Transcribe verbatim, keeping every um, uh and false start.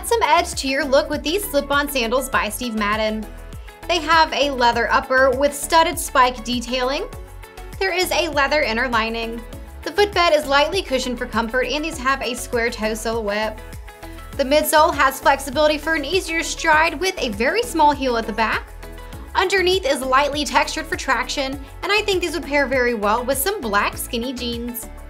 Add some edge to your look with these slip-on sandals by Steve Madden. They have a leather upper with studded spike detailing. There is a leather inner lining. The footbed is lightly cushioned for comfort, and these have a square toe silhouette. The midsole has flexibility for an easier stride with a very small heel at the back. Underneath is lightly textured for traction, and I think these would pair very well with some black skinny jeans.